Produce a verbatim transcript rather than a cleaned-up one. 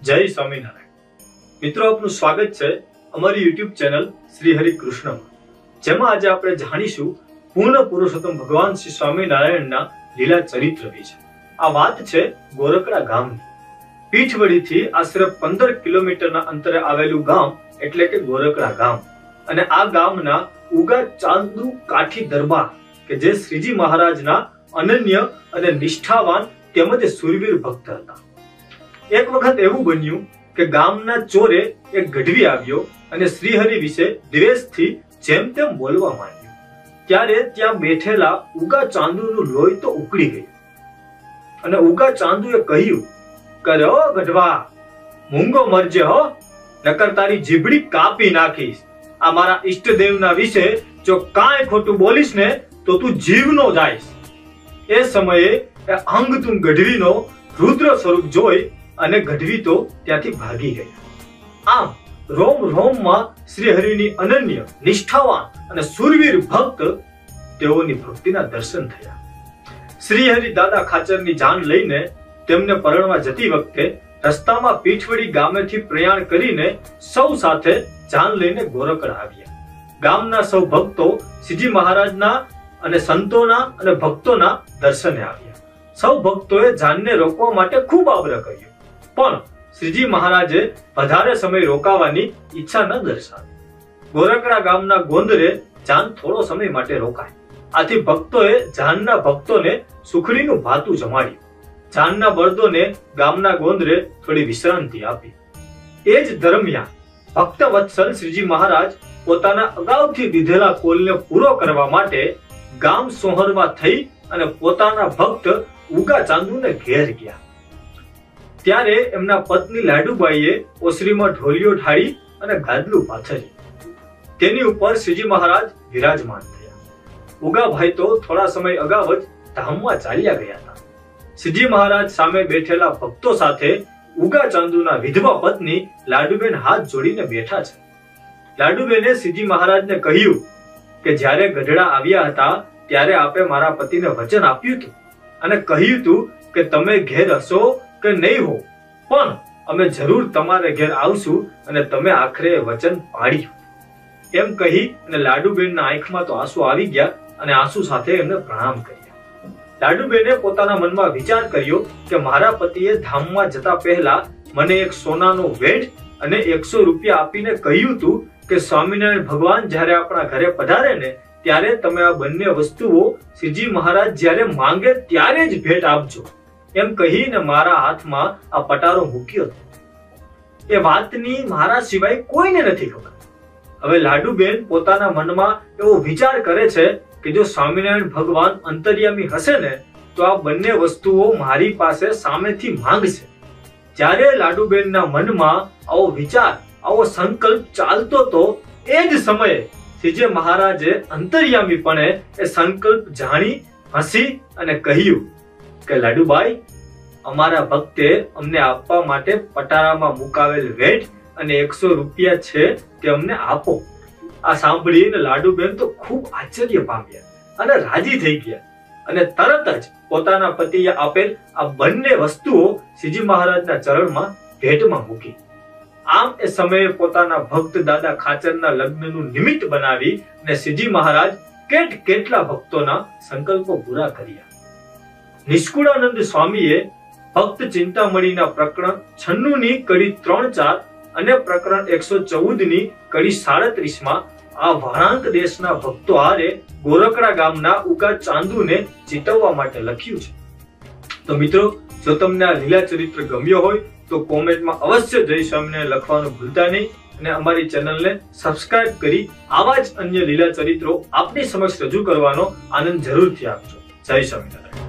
जय स्वामीनारायण। मित्रों, आपનું સ્વાગત છે અમારી યુટ્યુબ ચેનલ શ્રી હરિ કૃષ્ણમાં, જેમાં આજે આપણે જાણીશું પૂર્ણ પુરુષોત્તમ ભગવાન શ્રી સ્વામિનારાયણના લીલા ચરિત્ર વિશે। આ વાત છે ગોરકડા ગામની। પીઠવડીથી આશરે પંદર કિલોમીટરના અંતરે આવેલું ગામ એટલે કે ગોરકડા ગામ, અને આ ગામના ઉગા ચાંદુ કાઠી દરબાર કે જે શ્રીજી મહારાજના અનન્ય અને નિષ્ઠાવાન તેમજ સુરવીર ભક્ત હતા। એક વખત એવું બન્યું કે ગામના ચોરે એક ગઢવી આવ્યો અને શ્રીહરિ વિશે દ્વેષથી જેમ તેમ બોલવા માંડ્યો। ત્યારે ત્યાં બેઠેલા ઉગા ચાંદુનું લોહી તો ઉકળી ગયું અને ઉગા ચાંદુએ કહ્યું કે ઓ ગઢવા, મૂંગો મરજે હો, નકર તારી જીભડી કાપી નાખીશ। આ મારા ઈષ્ટદેવના વિશે જો કાંઈ ખોટું બોલીશ ને તો તું જીવનો જાઈશ। એ સમયે અંગતુંગ ગઢવીનો રુદ્ર સ્વરૂપ જોઈ અને ગઢવી તો ત્યાંથી ભાગી ગયા। આમ રોમ રોમમાં શ્રી હરિની અનન્ય નિષ્ઠાવાન અને સુરવીર ભક્ત તેઓની ભક્તિના દર્શન થયા। શ્રી હરિ દાદા ખાચરની જાન લઈને તેમને પરણવા જતી વખતે રસ્તામાં પીઠવડી ગામેથી પ્રયાણ કરીને સૌ સાથે જાન લઈને ગોરકડા આવ્યા। ગામના સૌ ભક્તો શ્રીજી મહારાજના અને સંતોના અને ભક્તોના દર્શને આવ્યા। સૌ ભક્તોએ જાનને રોકવા માટે ખૂબ આગ્રહ કર્યો, પણ શ્રીજી મહારાજે વધારે સમય રોકાવાની ઈચ્છા ન દર્શાવી। ગોરકડા ગામના ગોંદરે જાન થોડો સમય માટે રોકાય। આથી ભક્તોએ જાનના ભક્તોને સુખડીનું ભાતું જમાડ્યું। જાનના બળદોને ગામના ગોંદરે થોડી વિશ્રાંતિ આપી। એ જ દરમિયાન ભક્ત વત્સલ શ્રીજી મહારાજ પોતાના અગાઉથી દીધેલા કોલને પૂરો કરવા માટે ગામ સોહરવા થઈ અને પોતાના ભક્ત ઉગા ચાંદુને ઘેર ગયા। ત્યારે એમના પત્ની લાડુબાઈએ ઓસરીમાં ઢોલિયો ઢાળી અને ગાદલું પાથર્યું। તેની ઉપર શ્રીજી મહારાજ વિરાજમાન થયા। ઉગાભાઈ તો થોડા સમય અગાઉ જ ધામમાં ચાલ્યા ગયા હતા। શ્રીજી મહારાજ સામે બેઠેલા ભક્તો સાથે ઉગા ચાંદુના વિધવા પત્ની લાડુબેન હાથ જોડીને બેઠા છે। લાડુબેને શ્રીજી મહારાજને કહ્યું કે જ્યારે ગઢડા આવ્યા હતા ત્યારે આપે મારા પતિને વચન આપ્યું હતું અને કહ્યું હતું કે તમે ઘેર હશો કે નહીં હો, પણ અમે જરૂર તમારે ઘેર આવશું અને તમે આખરે વચન પાડ્યું। એમ કહી અને લાડુબેનના આંખમાં તો આંસુ આવી ગયા અને આંસુ સાથે એમને પ્રણામ કર્યા। લાડુબેને પોતાના મનમાં વિચાર કર્યો કે મારા પતિએ ધામમાં જતા પહેલા મને એક સોનાનો વેઢ અને એકસો રૂપિયા આપીને કહ્યું હતું કે સ્વામિનારાયણ ભગવાન જ્યારે આપણા ઘરે પધારે ને ત્યારે તમે આ બંને વસ્તુઓ શ્રીજી મહારાજ જ્યારે માંગે ત્યારે જ ભેટ આપજો, એમ કહીને મારા હાથમાં આ પટારો મૂક્યો હતો। એ વાતની મારા સિવાય કોઈને નથી ખબર। હવે લાડુબેન પોતાના મનમાં એવો વિચાર કરે છે કે જો સ્વામિનારાયણ ભગવાન અંતર્યામી હશે ને તો આ બંને વસ્તુઓ મારી પાસે સામેથી માંગશે। જ્યારે લાડુબેનના મનમાં આવો વિચાર, આવો સંકલ્પ ચાલતો તો એ જ સમયે શ્રીજી મહારાજે અંતર્યામીપણે એ સંકલ્પ જાણી હસી અને કહ્યું કે લાડુબાઈ, અમારા ભક્તે અમને આપવા માટે પટારામાં મુકાવેલ વેઢ અને એકસો રૂપિયા છે તે અમને આપો। આ સાંભળીને લાડુબેન તો ખૂબ આશ્ચર્ય પામ્યા અને રાજી થઈ ગયા અને તરત જ પોતાના પતિએ આપેલ આ બંને વસ્તુઓ શ્રીજી મહારાજના ચરણમાં ભેટમાં મૂકી। આમ એ સમયે પોતાના ભક્ત દાદા ખાચરના લગ્નનું નિમિત્ત બનાવી અને શ્રીજી મહારાજ કેટ કેટલા ભક્તોના સંકલ્પો પૂરા કર્યા। નિષ્કુળાનંદ સ્વામીએ ભક્ત ચિંતામણીના પ્રકરણ છન્નું ની કડી ત્રણ ચાર અને પ્રકરણ એકસો ચૌદ ની કડી સાડત્રીસ માં આ વણાંક દેશના ભક્તો હારે ગોરકડા ગામના ઉગા ચાંદુને ચિતવવા માટે લખ્યું છે। તો મિત્રો, જો તમને આ લીલા ચરિત્ર ગમ્યો હોય તો કોમેન્ટમાં અવશ્ય જય સ્વામિનારાયણ લખવાનું ભૂલતા નહીં અને અમારી ચેનલને સબસ્ક્રાઇબ કરી આવા જ અન્ય લીલા ચરિત્રો આપની સમક્ષ રજૂ કરવાનો આનંદ જરૂરથી આપજો। જય સ્વામિનારાયણ।